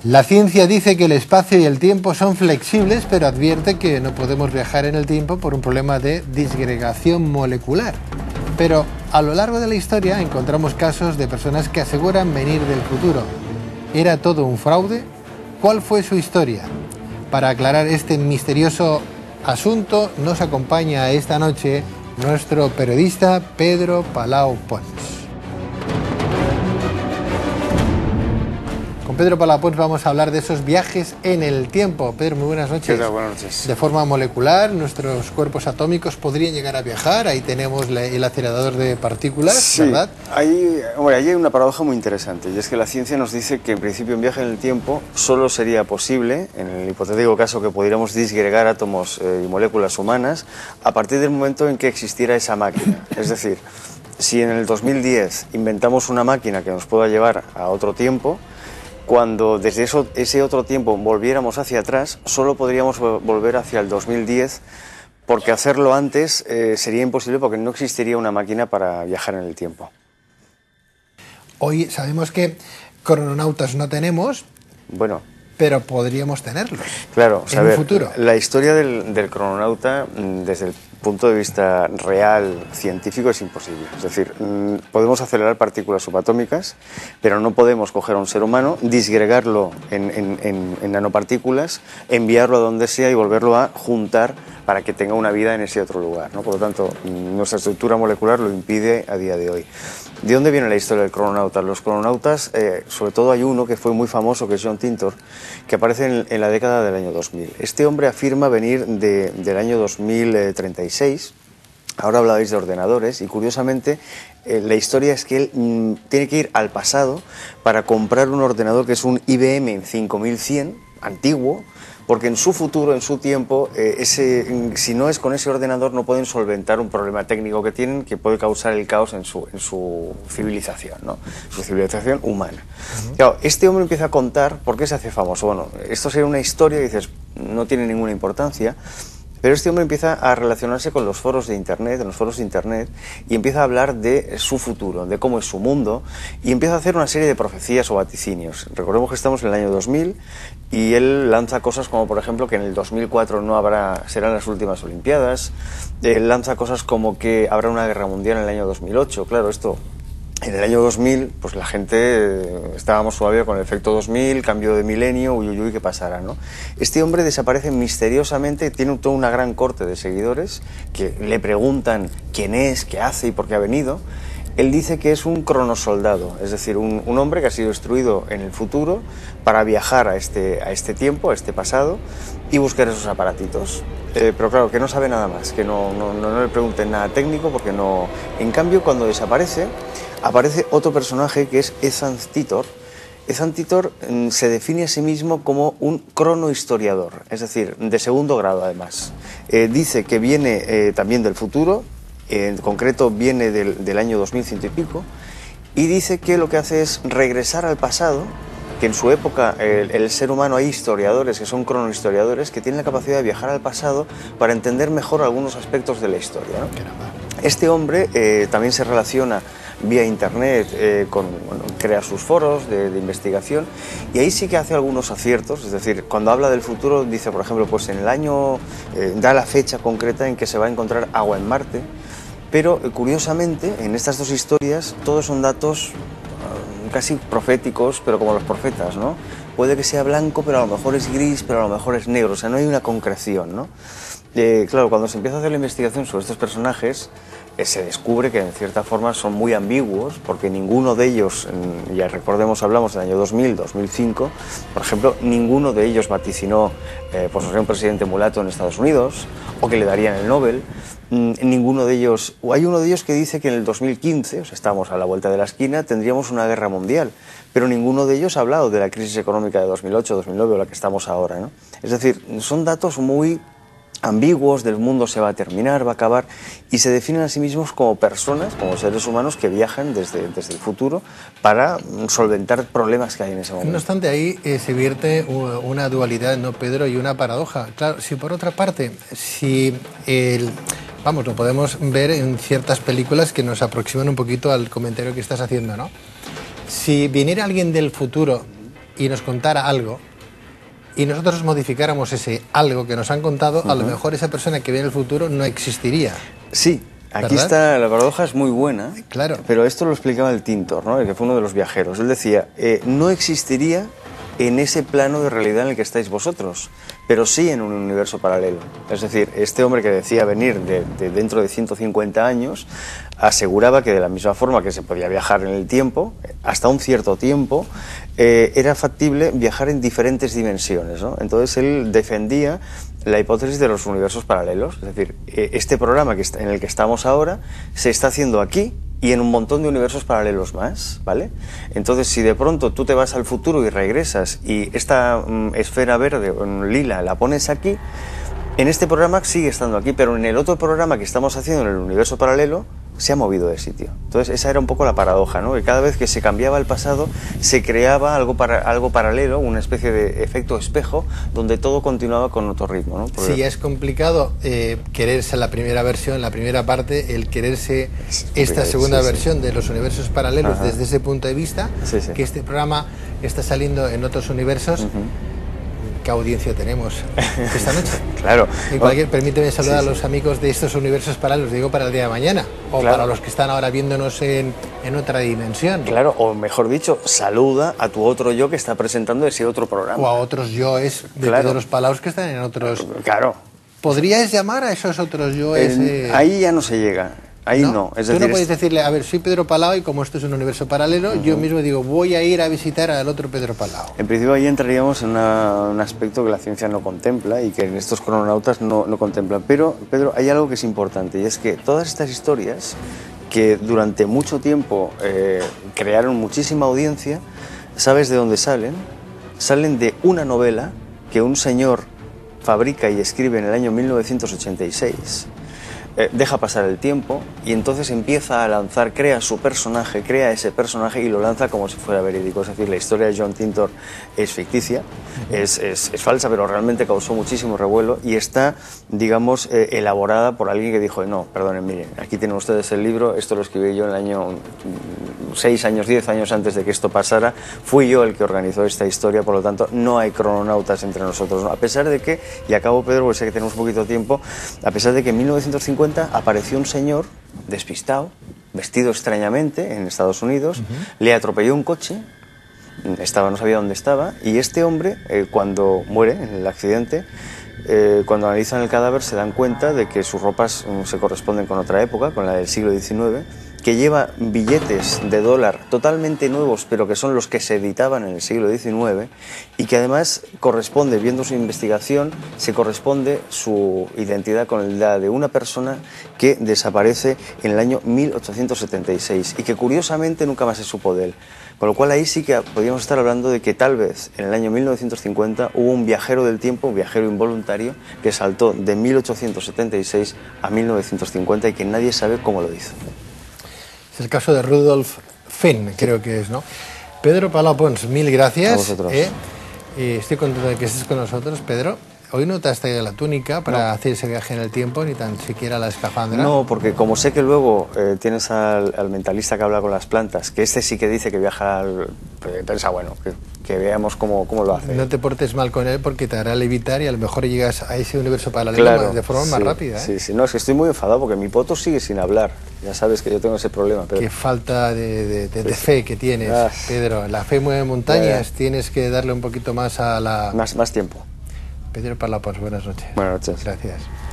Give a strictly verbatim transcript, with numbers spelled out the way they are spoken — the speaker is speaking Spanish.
La ciencia dice que el espacio y el tiempo son flexibles, pero advierte que no podemos viajar en el tiempo por un problema de disgregación molecular. Pero a lo largo de la historia encontramos casos de personas que aseguran venir del futuro. ¿Era todo un fraude? ¿Cuál fue su historia? Para aclarar este misterioso asunto nos acompaña esta noche nuestro periodista Pedro Palau Pons. Con Pedro Palau Pons vamos a hablar de esos viajes en el tiempo. Pedro, muy buenas noches. ¿Qué tal? Buenas noches. De forma molecular, nuestros cuerpos atómicos podrían llegar a viajar. Ahí tenemos el acelerador de partículas, sí, ¿verdad? Ahí, bueno, ahí hay una paradoja muy interesante, y es que la ciencia nos dice que en principio un viaje en el tiempo solo sería posible, en el hipotético caso que pudiéramos disgregar átomos eh, y moléculas humanas, a partir del momento en que existiera esa máquina. Es decir, si en el dos mil diez inventamos una máquina que nos pueda llevar a otro tiempo, cuando desde eso, ese otro tiempo volviéramos hacia atrás, solo podríamos volver hacia el dos mil diez, porque hacerlo antes eh, sería imposible porque no existiría una máquina para viajar en el tiempo. Hoy sabemos que crononautas no tenemos, bueno, pero podríamos tenerlos. Claro, en a un ver, futuro. La historia del, del crononauta, desde el punto de vista real, científico, es imposible. Es decir, podemos acelerar partículas subatómicas, pero no podemos coger a un ser humano, disgregarlo en, en, en, en nanopartículas, enviarlo a donde sea y volverlo a juntar para que tenga una vida en ese otro lugar, ¿no? Por lo tanto, nuestra estructura molecular lo impide a día de hoy. ¿De dónde viene la historia del crononauta? Los crononautas, eh, sobre todo hay uno que fue muy famoso, que es John Tintor, que aparece en, en la década del año dos mil. Este hombre afirma venir de, del año dos mil treinta y seis, ahora hablabais de ordenadores, y curiosamente eh, la historia es que él mm, tiene que ir al pasado para comprar un ordenador que es un I B M cinco mil cien, antiguo, porque en su futuro, en su tiempo, eh, ese, si no es con ese ordenador no pueden solventar un problema técnico que tienen que puede causar el caos en su, en su civilización, ¿no? Su civilización humana. Uh-huh. Claro, este hombre empieza a contar por qué se hace famoso. Bueno, esto sería una historia que dices, no tiene ninguna importancia, pero este hombre empieza a relacionarse con los foros de Internet, en los foros de Internet, y empieza a hablar de su futuro, de cómo es su mundo, y empieza a hacer una serie de profecías o vaticinios. Recordemos que estamos en el año dos mil, y él lanza cosas como, por ejemplo, que en el dos mil cuatro no habrá, serán las últimas Olimpiadas. Él lanza cosas como que habrá una guerra mundial en el año dos mil ocho. Claro, esto... En el año dos mil, pues la gente, eh, estábamos todavía con el efecto dos mil, cambio de milenio, uy, uy, uy, ¿qué pasará, no? Este hombre desaparece misteriosamente, tiene toda una gran corte de seguidores que le preguntan quién es, qué hace y por qué ha venido. Él dice que es un cronosoldado, es decir, un, un hombre que ha sido instruido en el futuro para viajar a este, a este tiempo, a este pasado, y buscar esos aparatitos. Eh, pero claro, que no sabe nada más, que no, no, no, no le pregunten nada técnico, porque no... En cambio, cuando desaparece, aparece otro personaje que es Ethan Titor. Ethan Titor mm, se define a sí mismo como un cronohistoriador, es decir, de segundo grado además. Eh, dice que viene eh, también del futuro, en concreto viene del, del año dos mil cien y pico, y dice que lo que hace es regresar al pasado, que en su época el, el ser humano hay historiadores que son cronohistoriadores que tienen la capacidad de viajar al pasado para entender mejor algunos aspectos de la historia, ¿no? Este hombre eh, también se relaciona vía internet, eh, con, bueno, crea sus foros de, de investigación, y ahí sí que hace algunos aciertos. Es decir, cuando habla del futuro dice, por ejemplo, pues en el año, eh, da la fecha concreta en que se va a encontrar agua en Marte, pero eh, curiosamente en estas dos historias todos son datos uh, casi proféticos, pero como los profetas, ¿no? Puede que sea blanco, pero a lo mejor es gris, pero a lo mejor es negro, o sea, no hay una concreción, ¿no? Eh, claro, cuando se empieza a hacer la investigación sobre estos personajes, eh, se descubre que en cierta forma son muy ambiguos, porque ninguno de ellos, en, ya recordemos, hablamos del año dos mil, dos mil cinco, por ejemplo, ninguno de ellos vaticinó eh, pues, un presidente mulato en Estados Unidos, o que le darían el Nobel. Mm, ninguno de ellos, o hay uno de ellos que dice que en el dos mil quince, o sea, estamos a la vuelta de la esquina, tendríamos una guerra mundial, pero ninguno de ellos ha hablado de la crisis económica de dos mil ocho, dos mil nueve, o la que estamos ahora, ¿no? Es decir, son datos muy ambiguos, del mundo se va a terminar, va a acabar, y se definen a sí mismos como personas, como seres humanos que viajan desde, desde el futuro para solventar problemas que hay en ese momento. No obstante, ahí eh, se vierte una dualidad, ¿no, Pedro? Y una paradoja. Claro, si por otra parte, si el... Vamos, lo podemos ver en ciertas películas que nos aproximan un poquito al comentario que estás haciendo, ¿no? Si viniera alguien del futuro y nos contara algo, y nosotros modificáramos ese algo que nos han contado, uh-huh. a lo mejor esa persona que ve en el futuro no existiría. Sí, aquí ¿verdad? está, la paradoja es muy buena, claro. pero esto lo explicaba el Tintor, ¿no? El que fue uno de los viajeros. Él decía, eh, no existiría en ese plano de realidad en el que estáis vosotros, pero sí en un universo paralelo. Es decir, este hombre que decía venir de, de dentro de ciento cincuenta años, aseguraba que de la misma forma que se podía viajar en el tiempo, hasta un cierto tiempo, eh, era factible viajar en diferentes dimensiones, ¿no? Entonces él defendía la hipótesis de los universos paralelos, es decir, eh, este programa que está, en el que estamos ahora se está haciendo aquí y en un montón de universos paralelos más, ¿vale? Entonces, si de pronto tú te vas al futuro y regresas y esta mm, esfera verde o lila la pones aquí, en este programa sigue estando aquí, pero en el otro programa que estamos haciendo en el universo paralelo se ha movido de sitio. Entonces, esa era un poco la paradoja, ¿no? Que cada vez que se cambiaba el pasado, se creaba algo, para, algo paralelo, una especie de efecto espejo, donde todo continuaba con otro ritmo, ¿no? Porque sí, es complicado eh, quererse la primera versión, la primera parte, el quererse esta segunda sí, versión sí. de los universos paralelos. Ajá. Desde ese punto de vista, sí, sí. que este programa está saliendo en otros universos. Uh-huh. ¿Qué audiencia tenemos esta noche? Claro. Y cualquier, permíteme saludar sí, sí. a los amigos de estos universos paralelos, digo para el día de mañana, o claro. para los que están ahora viéndonos en, en otra dimensión. Claro, o mejor dicho, saluda a tu otro yo que está presentando ese otro programa. O a otros yoes de claro. todos los palaos que están en otros... Claro. ¿Podrías llamar a esos otros yoes? Eh... Ahí ya no se llega. Ahí no, no. Es Tú decir, no puedes decirle, a ver, soy Pedro Palao y como esto es un universo paralelo, uh-huh. yo mismo digo, voy a ir a visitar al otro Pedro Palao. En principio ahí entraríamos en una, un aspecto que la ciencia no contempla y que en estos crononautas no, no contemplan. Pero, Pedro, hay algo que es importante y es que todas estas historias que durante mucho tiempo eh, crearon muchísima audiencia, ¿sabes de dónde salen? Salen de una novela que un señor fabrica y escribe en el año mil novecientos ochenta y seis. Eh, deja pasar el tiempo y entonces empieza a lanzar, crea su personaje, crea ese personaje y lo lanza como si fuera verídico. Es decir, la historia de John Tintor es ficticia, es, es, es falsa, pero realmente causó muchísimo revuelo y está, digamos, eh, elaborada por alguien que dijo, no, perdonen, miren, aquí tienen ustedes el libro, esto lo escribí yo en el año seis años, diez años antes de que esto pasara, fui yo el que organizó esta historia, por lo tanto, no hay crononautas entre nosotros, ¿no? A pesar de que, y acabo, Pedro, porque sé que tenemos un poquito de tiempo, a pesar de que en mil novecientos cincuenta apareció un señor despistado, vestido extrañamente en Estados Unidos, uh-huh. le atropelló un coche, estaba, no sabía dónde estaba, y este hombre, eh, cuando muere en el accidente, eh, cuando analizan el cadáver se dan cuenta de que sus ropas um, se corresponden con otra época, con la del siglo diecinueve, que lleva billetes de dólar totalmente nuevos, pero que son los que se editaban en el siglo diecinueve, y que además corresponde, viendo su investigación, se corresponde su identidad con la de una persona que desaparece en el año mil ochocientos setenta y seis y que curiosamente nunca más se supo de él. Con lo cual ahí sí que podríamos estar hablando de que tal vez en el año mil novecientos cincuenta hubo un viajero del tiempo, un viajero involuntario, que saltó de mil ochocientos setenta y seis a mil novecientos cincuenta y que nadie sabe cómo lo hizo. Es el caso de Rudolf Finn, creo que es, ¿no? Pedro Palao Pons, mil gracias. A vosotros. Eh, eh, estoy contento de que estés con nosotros, Pedro. Hoy no te has traído la túnica para no. hacer ese viaje en el tiempo, ni tan siquiera la escafandra. No, porque como sé que luego eh, tienes al, al mentalista que habla con las plantas, que este sí que dice que viaja al... Pues, pensa, bueno, que, que veamos cómo, cómo lo hace. No te portes mal con él porque te hará levitar y a lo mejor llegas a ese universo paralelo claro, de forma sí, más rápida. ¿eh? Sí, sí, no, es que estoy muy enfadado porque mi poto sigue sin hablar. Ya sabes que yo tengo ese problema. Pero... Qué falta de, de, de, de fe que tienes, ah, Pedro. La fe mueve montañas, tienes que darle un poquito más a la... Más, más tiempo. Pedro Palao Pons, buenas noches. Buenas noches. Gracias.